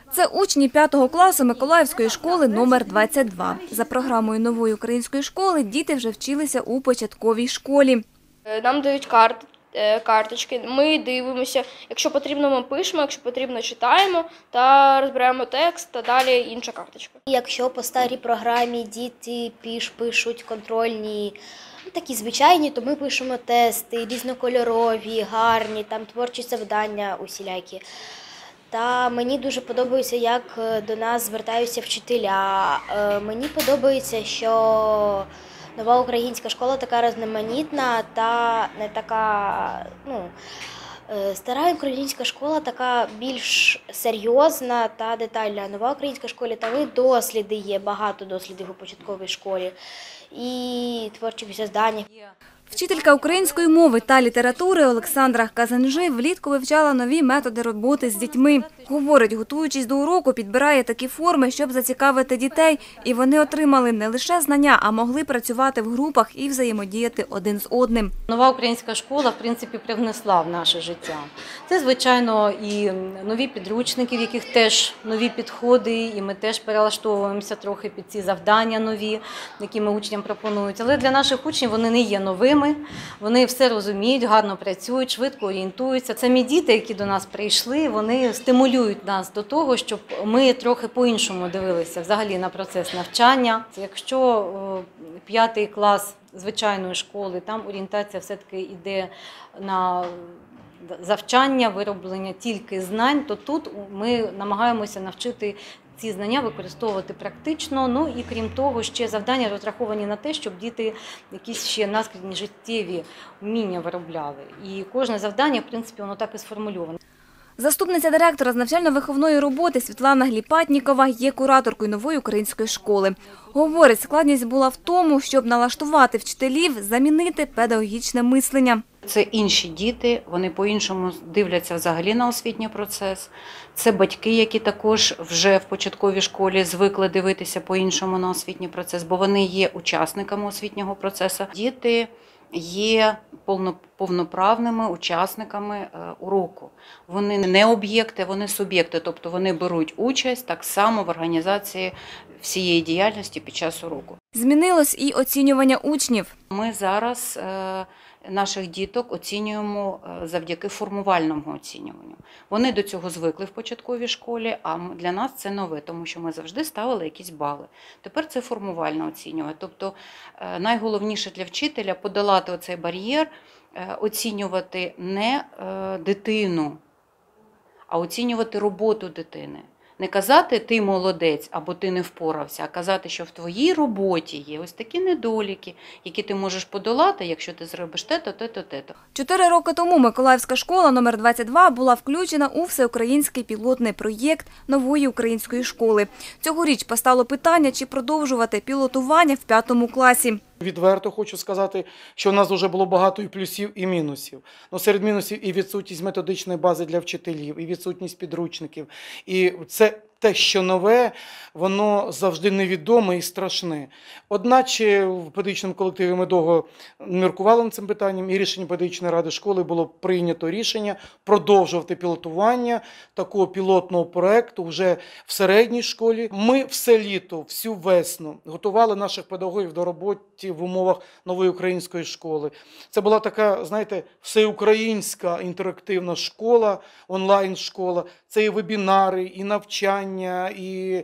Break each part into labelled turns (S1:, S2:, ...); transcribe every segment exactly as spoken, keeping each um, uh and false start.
S1: Це учні п'ятого класу Миколаївської школи номер двадцять два. За програмою нової української школи діти вже вчилися у початковій школі.
S2: Нам дають карт, карточки, ми дивимося. Якщо потрібно, ми пишемо, якщо потрібно, читаємо та розбираємо текст, та далі інша карточка.
S3: Якщо по старій програмі діти піш, пишуть контрольні, такі звичайні, то ми пишемо тести, різнокольорові, гарні, там творчі завдання усілякі. Та мені дуже подобається, як до нас звертаються вчителя. Мені подобається, що нова українська школа така різноманітна та не така, ну, стара українська школа така більш серйозна та детальна. Нова українська школа, там і досліди є, багато дослідів у початковій школі, і творчі завдання.
S1: Вчителька української мови та літератури Олександра Казанжи влітку вивчала нові методи роботи з дітьми. Говорить, готуючись до уроку, підбирає такі форми, щоб зацікавити дітей. І вони отримали не лише знання, а могли працювати в групах і взаємодіяти один з одним.
S4: Нова українська школа, в принципі, привнесла в наше життя. Це, звичайно, і нові підручники, в яких теж нові підходи, і ми теж перелаштовуємося трохи під ці завдання нові, які ми учням пропонують. Але для наших учнів вони не є новими. Вони все розуміють, гарно працюють, швидко орієнтуються. Самі діти, які до нас прийшли, вони стимулюють нас до того, щоб ми трохи по-іншому дивилися взагалі на процес навчання. Якщо п'ятий клас звичайної школи, там орієнтація все-таки йде на завчання, вироблення тільки знань, то тут ми намагаємося навчити ці знання використовувати практично, ну і крім того, ще завдання розраховані на те, щоб діти якісь ще наскрізні життєві вміння виробляли. І кожне завдання, в принципі, воно так і сформульоване.
S1: Заступниця директора з навчально-виховної роботи Світлана Гліпатнікова є кураторкою нової української школи. Говорить, складність була в тому, щоб налаштувати вчителів, замінити педагогічне мислення.
S5: Це інші діти, вони по-іншому дивляться взагалі на освітній процес. Це батьки, які також вже в початковій школі звикли дивитися по-іншому на освітній процес, бо вони є учасниками освітнього процесу. Діти є повноправними учасниками уроку. Вони не об'єкти, вони суб'єкти, тобто вони беруть участь так само в організації всієї діяльності під час уроку.
S1: Змінилось і оцінювання учнів.
S5: Ми зараз наших діток оцінюємо завдяки формувальному оцінюванню. Вони до цього звикли в початковій школі, а для нас це нове, тому що ми завжди ставили якісь бали. Тепер це формувальне оцінювання. Тобто найголовніше для вчителя – подолати оцей бар'єр, оцінювати не дитину, а оцінювати роботу дитини. Не казати «ти молодець» або «ти не впорався», а казати, що в твоїй роботі є ось такі недоліки, які ти можеш подолати, якщо ти зробиш те-то, те-то, те-то.
S1: Чотири роки тому Миколаївська школа номер двадцять два була включена у всеукраїнський пілотний проєкт нової української школи. Цьогоріч постало питання, чи продовжувати пілотування в п'ятому класі.
S6: Відверто хочу сказати, що в нас вже було багато і плюсів, і мінусів. Но серед мінусів і відсутність методичної бази для вчителів, і відсутність підручників. І це те, що нове, воно завжди невідоме і страшне. Одначе в педагогічному колективі ми довго міркували над цим питанням, і рішенням педагогічної ради школи було прийнято рішення продовжувати пілотування такого пілотного проєкту вже в середній школі. Ми все літо, всю весну готували наших педагогів до роботи в умовах нової української школи. Це була така, знаєте, всеукраїнська інтерактивна школа, онлайн-школа. Це і вебінари, і навчання, і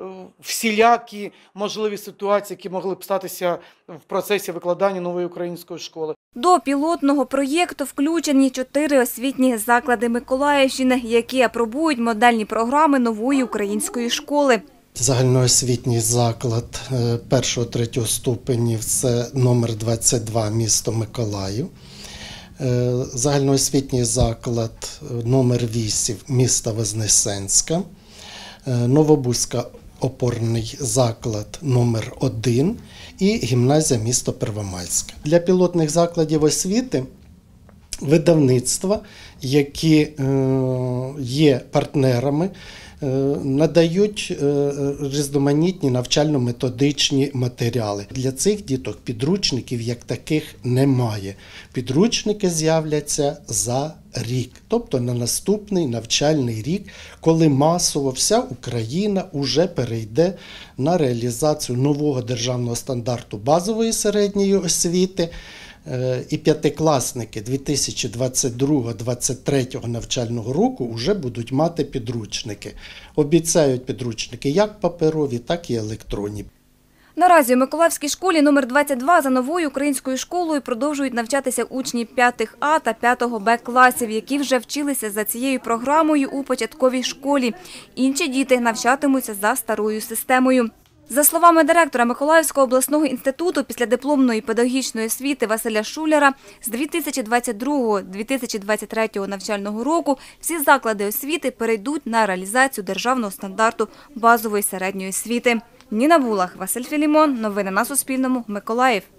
S6: всілякі можливі ситуації, які могли б статися в процесі викладання нової української школи.
S1: До пілотного проєкту включені чотири освітні заклади Миколаївщини, які апробують модельні програми нової української школи.
S7: Загальноосвітній заклад першого-третього ступенів – це номер двадцять два, місто Миколаїв. Загальноосвітній заклад номер вісім, міста Вознесенська. Новобузька опорний заклад номер один і гімназія міста Первомайська. Для пілотних закладів освіти видавництва, які є партнерами надають різноманітні навчально-методичні матеріали. Для цих діток підручників як таких немає. Підручники з'являться за рік, тобто на наступний навчальний рік, коли масово вся Україна вже перейде на реалізацію нового державного стандарту базової середньої освіти. І п'ятикласники дві тисячі двадцять другого - двадцять третього навчального року вже будуть мати підручники. Обіцяють підручники як паперові, так і електронні.
S1: Наразі у Миколаївській школі номер двадцять два за новою українською школою продовжують навчатися учні п'ятих А та п'ятого Б класів, які вже вчилися за цією програмою у початковій школі. Інші діти навчатимуться за старою системою. За словами директора Миколаївського обласного інституту післядипломної педагогічної освіти Василя Шуляра, з дві тисячі двадцять другого - дві тисячі двадцять третього навчального року всі заклади освіти перейдуть на реалізацію державного стандарту базової середньої освіти. Ніна Булах, Василь Філімон. Новини на Суспільному. Миколаїв.